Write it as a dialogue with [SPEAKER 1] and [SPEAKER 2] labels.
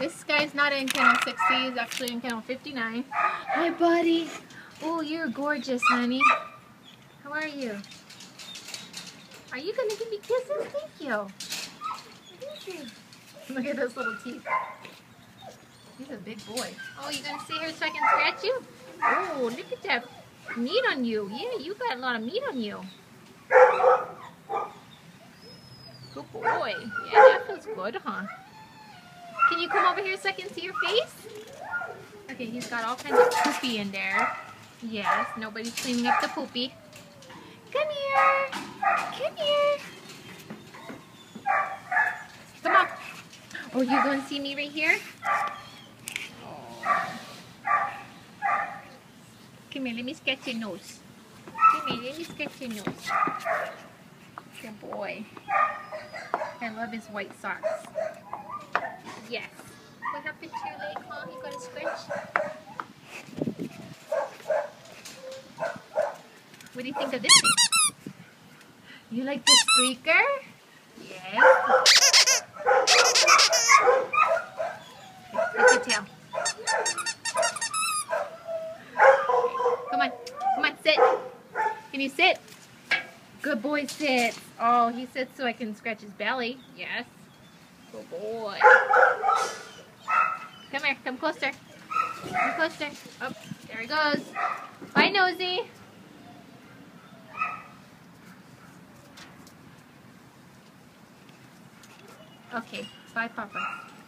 [SPEAKER 1] This guy's not in kennel 60, he's actually in kennel 59. Hi, buddy. Oh, you're gorgeous, honey. How are you? Are you going to give me kisses? Thank you. Look at those little teeth. He's a big boy. Oh, you going to sit here so I can scratch you? Oh, look at that meat on you. Yeah, you got a lot of meat on you. Good boy. Yeah, that feels good, huh? Can you come over here so I can see your face? Okay, he's got all kinds of poopy in there. Yes, nobody's cleaning up the poopy. Come here. Come here. Come on. Oh, you going to see me right here? Oh. Come here, let me sketch your nose. Come here, let me sketch your nose. Good boy. I love his white socks. Yes. What happened to your leg, huh? You got a scratch? What do you think of this thing? You like the squeaker? Yes. Look your tail. Come on. Come on, sit. Can you sit? Good boy, sit. Oh, he sits so I can scratch his belly. Yes. Good boy. Come here. Come closer. Come closer. Oh, there he goes. Bye, Nosy. Okay. Bye, Papa.